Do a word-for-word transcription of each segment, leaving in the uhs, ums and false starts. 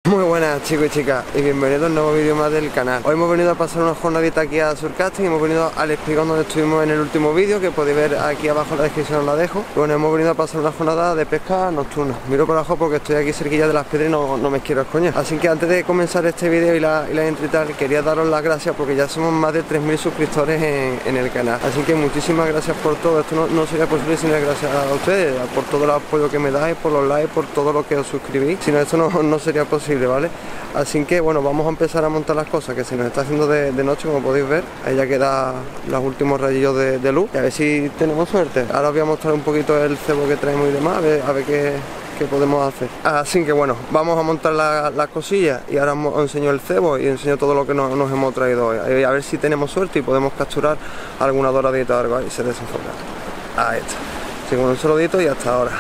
Muy buenas chicos y chicas y bienvenidos a un nuevo vídeo más del canal. Hoy hemos venido a pasar una jornadita aquí a Surcasting. Hemos venido al espigón donde estuvimos en el último vídeo, que podéis ver aquí abajo en la descripción, os la dejo. Y bueno, hemos venido a pasar una jornada de pesca nocturna. Miro por abajo porque estoy aquí cerquilla de las piedras y no, no me quiero escoñar. Así que antes de comenzar este vídeo y la, y la intro y tal, quería daros las gracias porque ya somos más de tres mil suscriptores en, en el canal. Así que muchísimas gracias por todo. Esto no, no sería posible sin las gracias a ustedes, por todo el apoyo que me dais, por los likes, por todo lo que os suscribís. Si no, esto no, no sería posible, ¿vale? Así que bueno, vamos a empezar a montar las cosas, que se nos está haciendo de, de noche, como podéis ver. Ahí ya quedan los últimos rayillos de, de luz, y a ver si tenemos suerte. Ahora os voy a mostrar un poquito el cebo que traemos y demás, a ver, a ver qué, qué podemos hacer. Así que bueno, vamos a montar la, las cosillas y ahora os enseño el cebo y enseño todo lo que nos, nos hemos traído hoy. A ver si tenemos suerte y podemos capturar alguna doradita o algo. Ahí se desenfoca. Ahí está. Así que bueno, un saludito y hasta ahora.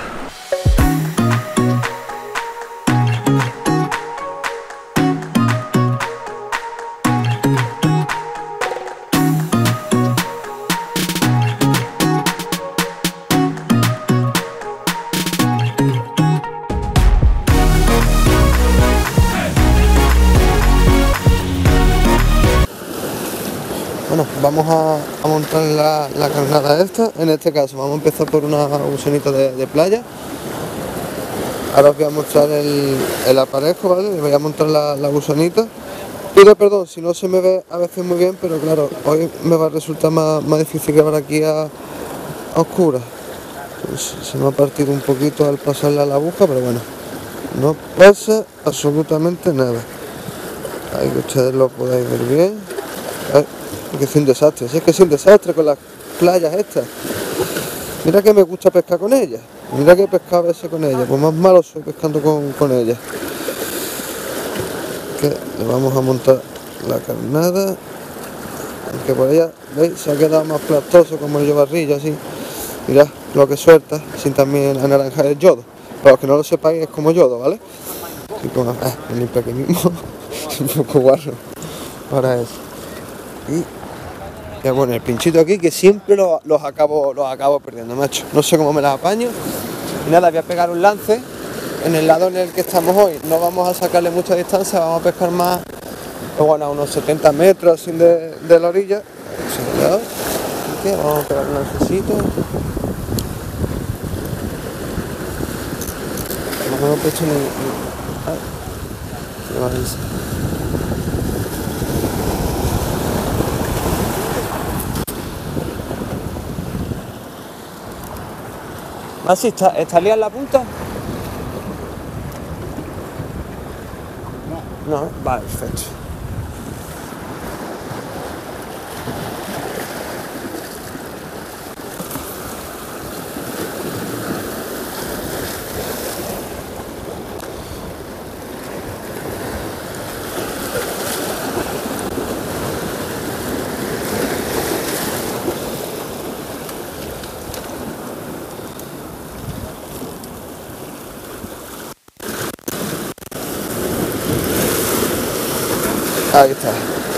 Bueno, vamos a, a montar la, la carnada esta. En este caso vamos a empezar por una gusanita de, de playa. Ahora os voy a mostrar el, el aparejo, ¿vale? Les voy a montar la, la gusanita. Pido perdón si no se me ve a veces muy bien, pero claro, hoy me va a resultar más, más difícil grabar aquí a, a oscuras. Pues se me ha partido un poquito al pasarle a la aguja, pero bueno, no pasa absolutamente nada. Ahí que ustedes lo podáis ver bien. Ay, que es un desastre, si es que es un desastre con las playas estas. Mira que me gusta pescar con ellas, mira que he pescado a veces con ellas, pues más malo soy pescando con, con ellas. Que le vamos a montar la carnada, aunque por ella, ¿veis? Se ha quedado más plastoso como el yobarrillo así. Mirad lo que suelta, sin también anaranjar el yodo. Para los que no lo sepáis, es como yodo, ¿vale? Así como, ah, me limpia aquí mismo, un poco guarro para eso. Y ya bueno, el pinchito aquí que siempre los, los acabo los acabo perdiendo, macho. No sé cómo me las apaño. Y nada, voy a pegar un lance en el lado en el que estamos hoy. No vamos a sacarle mucha distancia, vamos a pescar más, pues bueno, a unos setenta metros así de, de la orilla. Así que vamos a pegar un lancecito. No me he puesto ni... Ay, ¿Ah, sí? ¿Está, está liada en la punta? No. No, vale, perfecto. Ahí está.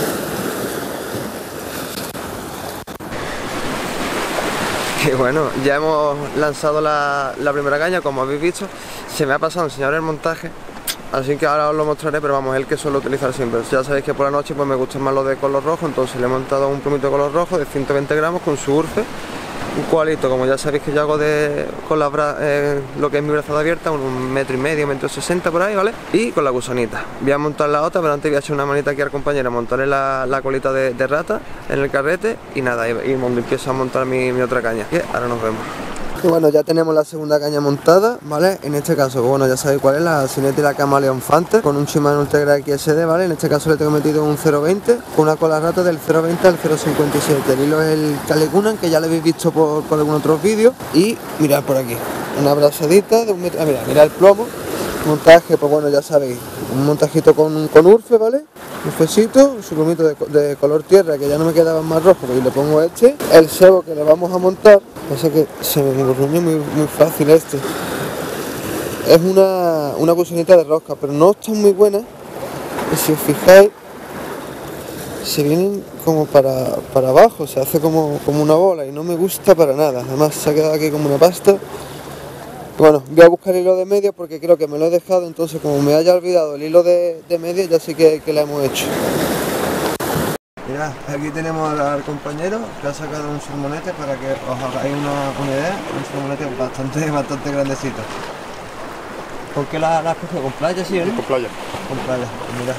Y bueno, ya hemos lanzado la, la primera caña, como habéis visto. Se me ha pasado enseñar el montaje, así que ahora os lo mostraré, pero vamos, es el que suelo utilizar siempre. Ya sabéis que por la noche pues me gusta más lo de color rojo, entonces le he montado un plumito de color rojo de ciento veinte gramos con su urfe. Un cualito, como ya sabéis que yo hago de, con la bra, eh, lo que es mi brazada abierta, un, un metro y medio, metro sesenta por ahí, ¿vale? Y con la gusanita. Voy a montar la otra, pero antes voy a echar una manita aquí al compañero, montarle la, la colita de, de rata en el carrete y nada, y, y empiezo a montar mi, mi otra caña. Y ahora nos vemos. Y bueno, ya tenemos la segunda caña montada, ¿vale? En este caso, bueno, ya sabéis cuál es, la Cinetti Camaleon Fanter con un Shimano Ultegra X S D, ¿vale? En este caso le tengo metido un cero veinte con una cola rata del cero veinte al cero cincuenta y siete. El hilo es el Calekunan, que ya lo habéis visto por, por algunos otros vídeos. Y mirad por aquí, una abrazadita de un metro. Ah, mira, mirad el plomo. Montaje, pues bueno, ya sabéis, un montajito con, con urfe, ¿vale? Urfecito, su plumito de, de color tierra, que ya no me quedaba más rojo, porque le pongo este. El cebo que le vamos a montar, pasa que se me engurruña muy, muy fácil este. Es una, una gusanita de rosca, pero no está muy buena. Y si os fijáis, se vienen como para, para abajo, se hace como, como una bola y no me gusta para nada. Además se ha quedado aquí como una pasta. Bueno, voy a buscar el hilo de media porque creo que me lo he dejado, entonces como me haya olvidado el hilo de, de media, ya sé que, que lo hemos hecho. Mirad, aquí tenemos al compañero que ha sacado un salmonete para que os hagáis una, una idea, un salmonete bastante, bastante grandecito. ¿Con qué la, la has cogido? ¿Con playa, sí o no? Con playa. Con playa, mirad.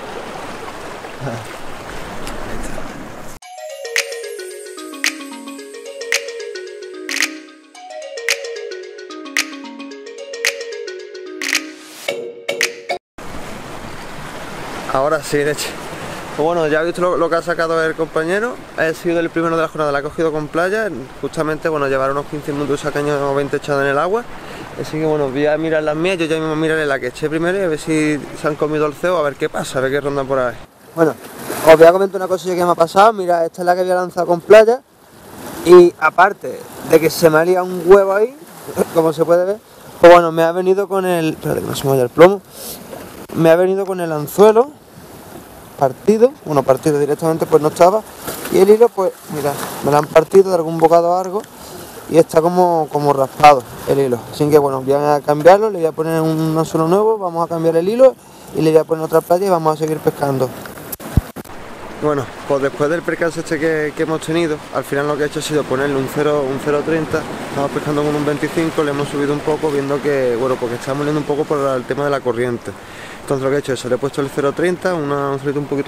Ahora sí, leche. Pues bueno, ya he visto lo, lo que ha sacado el compañero. He sido el primero de la jornada, la ha cogido con playa. Justamente, bueno, llevar unos quince minutos y sacaño o veinte echados en el agua. Así que bueno, voy a mirar las mías. Yo ya mismo miraré la que eché primero y a ver si se han comido el cebo, a ver qué pasa, a ver qué ronda por ahí. Bueno, os voy a comentar una cosilla que me ha pasado. Mira, esta es la que había lanzado con playa. Y aparte de que se me ha liado un huevo ahí, como se puede ver, pues bueno, me ha venido con el... Espérate que no se me vaya el plomo. Me ha venido con el anzuelo partido, bueno, partido directamente pues no estaba, y el hilo pues mira, me lo han partido de algún bocado largo y está como, como raspado el hilo, así que bueno, voy a cambiarlo, le voy a poner un anzuelo nuevo, vamos a cambiar el hilo y le voy a poner otra playa y vamos a seguir pescando. Bueno, pues después del percance este que, que hemos tenido, al final lo que he hecho ha sido ponerle un cero treinta, estamos pescando con un veinticinco, le hemos subido un poco viendo que, bueno, porque estamos muriendo un poco por el tema de la corriente. Entonces lo que he hecho es, le he puesto el cero treinta, una, un solito un poquito...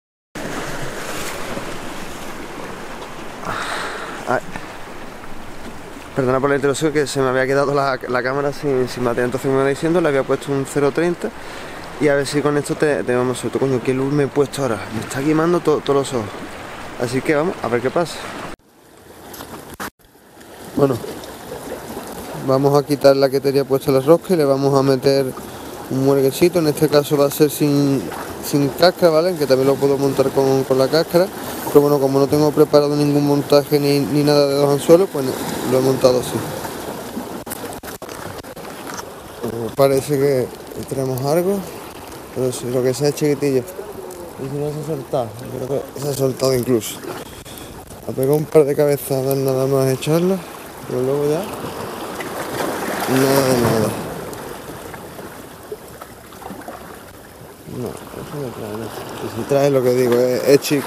Ay. Perdona por la interrupción, que se me había quedado la, la cámara sin, sin batería, entonces me iba diciendo, le había puesto un cero treinta y a ver si con esto te, te vamos suelto. Coño, qué luz me he puesto ahora, me está quemando todos to los ojos. Así que vamos a ver qué pasa. Bueno, vamos a quitar la que tenía puesta la rosca y le vamos a meter un muerguecito, en este caso va a ser sin, sin cáscara, ¿vale? Que también lo puedo montar con, con la cáscara, pero bueno, como no tengo preparado ningún montaje ni, ni nada de dos anzuelos, pues lo he montado así. Bueno, parece que tenemos algo, pero si lo que sea es chiquitillo. Y si no se ha soltado, creo que se ha soltado incluso. Ha pegado un par de cabezadas nada más echarla, pero luego ya nada de nada. No, eso no trae nada. Y si trae lo que digo, es, es chico.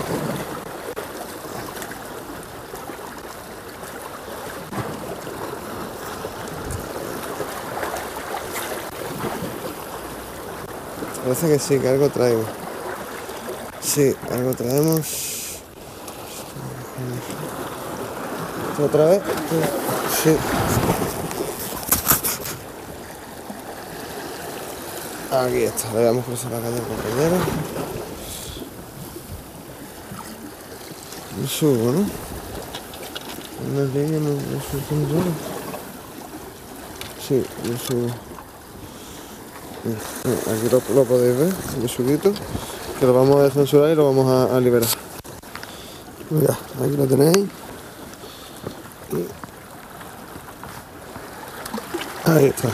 Parece que sí, que algo traigo. Sí, algo traemos. ¿Otra vez? Sí. Aquí está, le damos cruzar la calle al compañero. Lo subo, ¿no? Unas líneas no, no suben solo. Sí, lo subo. Aquí lo, lo podéis ver, lo subito, que lo vamos a descensurar y lo vamos a, a liberar. Mira, aquí lo tenéis. Y ahí está.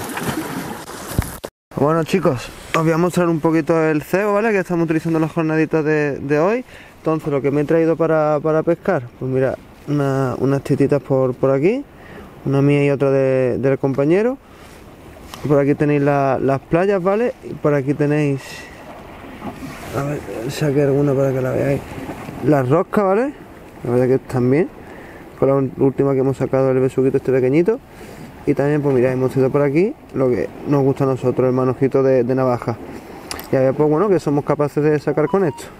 Bueno chicos, os voy a mostrar un poquito el cebo, ¿vale? Que estamos utilizando las jornaditas de, de hoy. Entonces lo que me he traído para, para pescar, pues mira, una, unas tititas por, por aquí, una mía y otra de, del compañero. Por aquí tenéis la, las playas, ¿vale? Y por aquí tenéis, a ver, saqué alguna para que la veáis, las roscas, ¿vale? La verdad que están bien. Con la última que hemos sacado, el besuquito este pequeñito. Y también, pues mirad, hemos ido por aquí lo que nos gusta a nosotros, el manojito de, de navaja. Y a ver, pues bueno, que somos capaces de sacar con esto.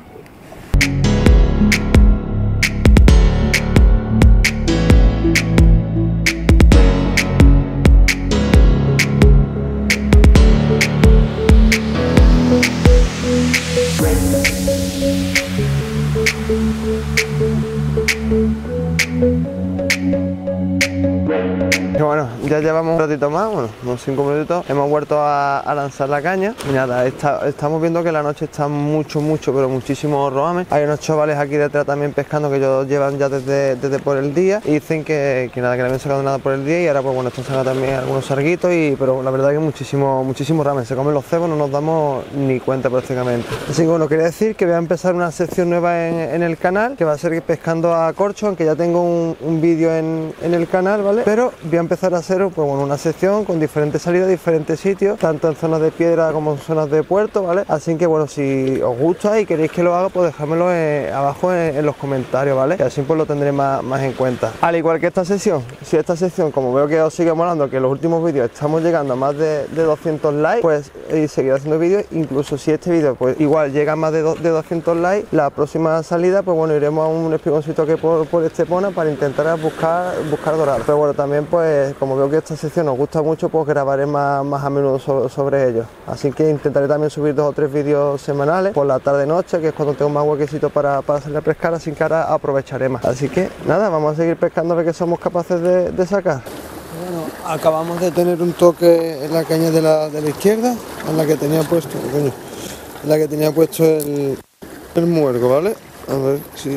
Bueno, ya llevamos un ratito más, bueno, unos cinco minutos, hemos vuelto a, a lanzar la caña y nada, está, estamos viendo que la noche está mucho, mucho, pero muchísimo roame. Hay unos chavales aquí detrás también pescando que ellos llevan ya desde, desde por el día y dicen que, que nada, que no habían sacado nada por el día y ahora pues bueno, están sacando también algunos sarguitos, y, pero la verdad que muchísimo, muchísimo ramen, se comen los cebos, no nos damos ni cuenta prácticamente. Así que bueno, quería decir que voy a empezar una sección nueva en, en el canal, que va a ser pescando a corcho, aunque ya tengo un, un vídeo en, en el canal, ¿vale? Pero voy a empezar a hacer crucero, pues bueno, una sección con diferentes salidas, diferentes sitios, tanto en zonas de piedra como en zonas de puerto, ¿vale? Así que bueno, si os gusta y queréis que lo haga, pues dejármelo en, abajo en, en los comentarios, ¿vale? Y así pues lo tendré más, más en cuenta. Al igual que esta sección, si esta sección, como veo que os sigue molando, que en los últimos vídeos estamos llegando a más de, de doscientos likes, pues y seguir haciendo vídeos, incluso si este vídeo pues igual llega a más de, do, de doscientos likes, la próxima salida, pues bueno, iremos a un espigoncito que por, por Estepona para intentar buscar, buscar dorado. Pero bueno, también pues como veo que esta sección os gusta mucho, pues grabaré más, más a menudo so, sobre ello. Así que intentaré también subir dos o tres vídeos semanales por la tarde noche, que es cuando tengo más huequecito para, para salir a pescar, así que ahora aprovecharé más. Así que nada, vamos a seguir pescando a ver qué somos capaces de, de sacar. Bueno, acabamos de tener un toque en la caña de la, de la izquierda, en la que tenía puesto, coño, en la que tenía puesto el, el muergo, ¿vale? A ver si...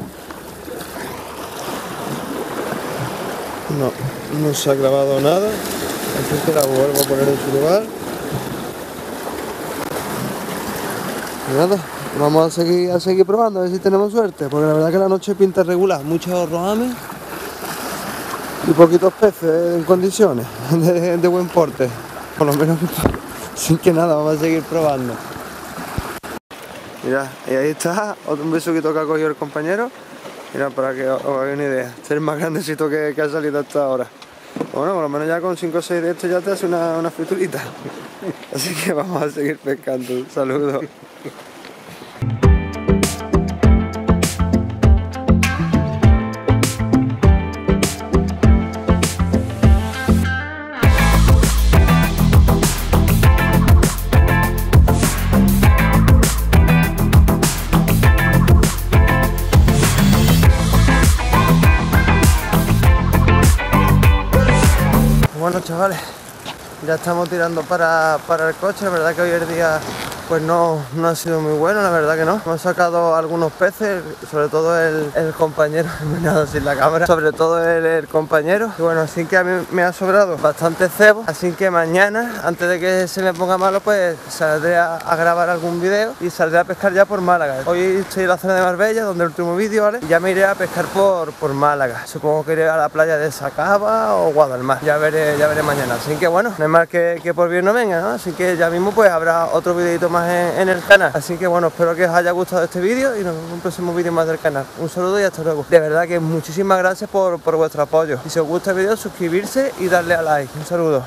No, no se ha grabado nada, así que la vuelvo a poner en su lugar. Y nada, vamos a seguir, a seguir probando, a ver si tenemos suerte, porque la verdad que la noche pinta regular, muchos roames y poquitos peces en condiciones, de, de buen porte, por lo menos. Sin que nada, vamos a seguir probando. Mira, y ahí está, otro besuquito que ha cogido el compañero. Mira, para que os hagáis una idea, este es el más grandecito que, que ha salido hasta ahora. Bueno, por lo menos ya con cinco o seis de estos ya te hace una, una friturita. Así que vamos a seguir pescando. Saludos. Bueno, chavales, ya estamos tirando para, para el coche. La verdad que hoy el día pues no, no ha sido muy bueno, la verdad que no. Hemos sacado algunos peces, sobre todo el, el compañero, me he mirado sin la cámara, sobre todo el, el compañero. Y bueno, así que a mí me ha sobrado bastante cebo, así que mañana, antes de que se me ponga malo, pues saldré a, a grabar algún vídeo y saldré a pescar ya por Málaga. Hoy estoy en la zona de Marbella, donde el último vídeo, ¿vale? Y ya me iré a pescar por, por Málaga. Supongo que iré a la playa de Sacaba o Guadalmar. Ya veré, ya veré mañana. Así que bueno, no es mal que, que por bien no venga, ¿no? Así que ya mismo pues habrá otro videito más en, en el canal. Así que bueno, espero que os haya gustado este vídeo y nos vemos en un próximo vídeo más del canal. Un saludo y hasta luego. De verdad que muchísimas gracias por, por vuestro apoyo. Y si os gusta el vídeo, suscribirse y darle a like. Un saludo.